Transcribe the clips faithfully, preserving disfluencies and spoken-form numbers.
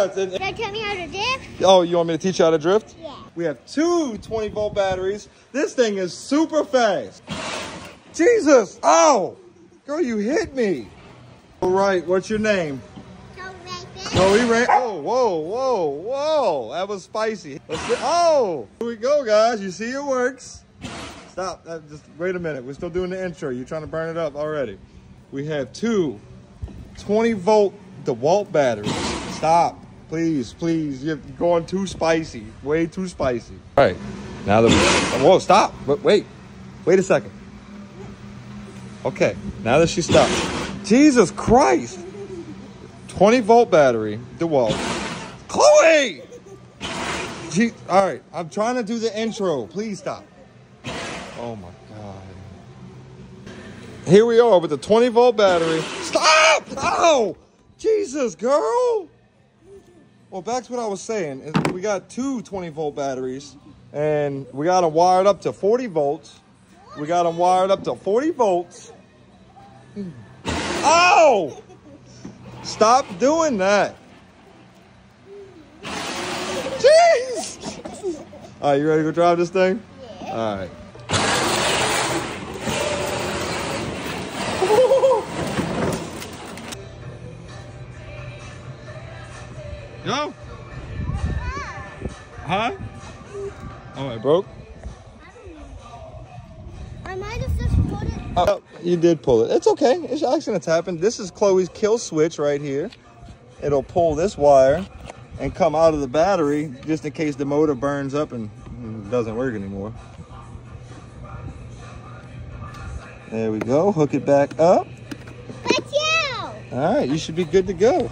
Yeah. It's, it, Can you tell me how to drift? Oh, you want me to teach you how to drift? Yeah. We have two twenty volt batteries. This thing is super fast. Jesus. Oh, girl, you hit me. All right, what's your name? Chloe Ray. Oh, whoa, whoa, whoa. That was spicy. Let's see. Oh, here we go, guys. You see it works. Stop. Uh, just wait a minute. We're still doing the intro. You're trying to burn it up already. We have two twenty volt DeWalt batteries. Stop. Please, please. You're going too spicy. Way too spicy. All right. Now that we... Whoa, stop. But wait. Wait a second. Okay. Now that she stopped. Jesus Christ. twenty volt battery, DeWalt. Chloe! Gee, all right, I'm trying to do the intro. Please stop. Oh my God. Here we are with the twenty volt battery. Stop! Oh! Jesus, girl! Well, back to what I was saying. We got two twenty volt batteries, and we got them wired up to forty volts. We got them wired up to forty volts. Oh! Stop doing that. Jeez! All right, you ready to go drive this thing? Yeah. All right. Go. Huh? Oh, it broke? I might have just pulled it. Oh, you did pull it. It's okay. It's accidents happen. This is Chloe's kill switch right here. It'll pull this wire and come out of the battery just in case the motor burns up and doesn't work anymore. There we go. Hook it back up. Let's go. All right, you should be good to go.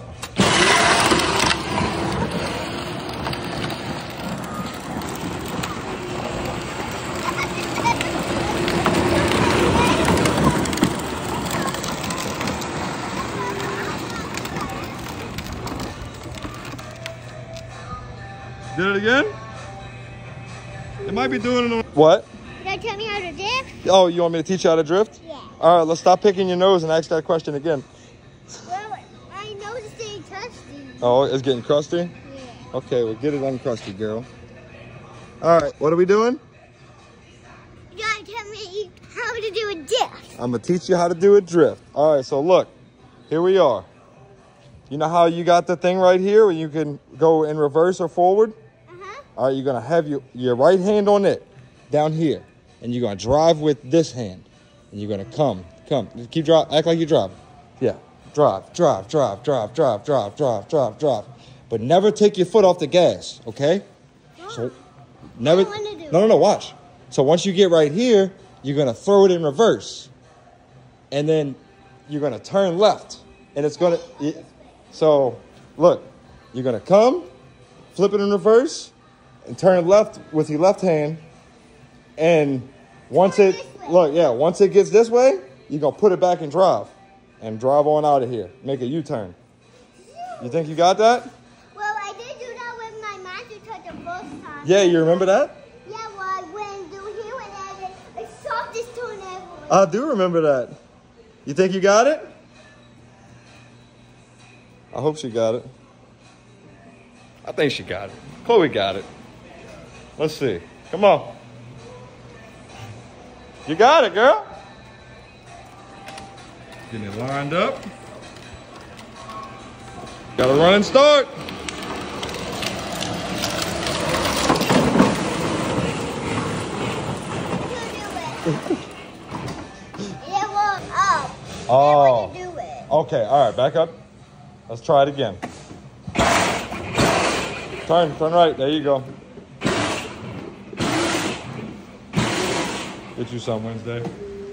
Did it again? It might be doing it. What? Can you tell me how to drift? Oh, you want me to teach you how to drift? Yeah. All right, let's stop picking your nose and ask that question again. Well, my nose is getting crusty. Oh, it's getting crusty? Yeah. Okay, well, get it uncrusty, girl. All right, what are we doing? You gotta tell me how to do a drift. I'm going to teach you how to do a drift. All right, so look, here we are. You know how you got the thing right here where you can go in reverse or forward? Uh-huh. All right, you're going to have your, your right hand on it down here. And you're going to drive with this hand. And you're going to come, come. Keep driving. Act like you're driving. Yeah. Drive, drive, drive, drive, drive, drive, drive, drive, drive. But never take your foot off the gas, okay? Oh. So never. I don't wanna do no, no, no, watch. So once you get right here, you're going to throw it in reverse. And then you're going to turn left. And it's going to... So, look, you're going to come, flip it in reverse, and turn left with your left hand. And once it, look, yeah, once it gets this way, you're going to put it back and drive. And drive on out of here. Make a U-turn. You think you got that? Well, I did do that with my master touch the first time. Yeah, you remember that? Yeah, well, I went through here and I, I saw this turn everywhere. I do remember that. You think you got it? I hope she got it. I think she got it. Chloe got it. Let's see. Come on. You got it, girl. Getting it lined up. Got to run and start. It won't up. Oh. I do it. Okay, all right, back up. Let's try it again. Turn, turn right. There you go. Get you some Wednesday.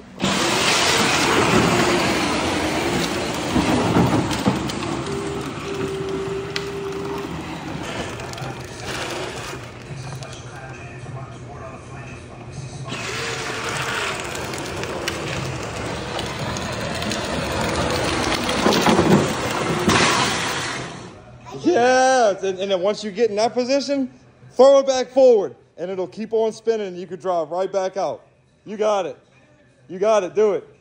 Yeah, and, and then once you get in that position, throw it back forward, and it'll keep on spinning, and you can drive right back out. You got it. You got it. Do it.